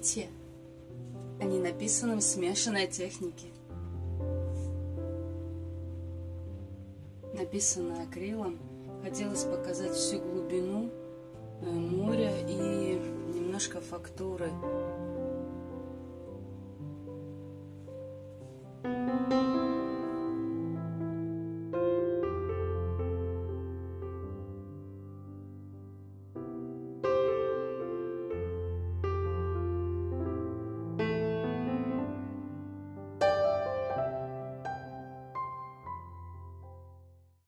граффити. Они написаны в смешанной технике. Написано акрилом. Хотелось показать всю глубину моря и немножко фактуры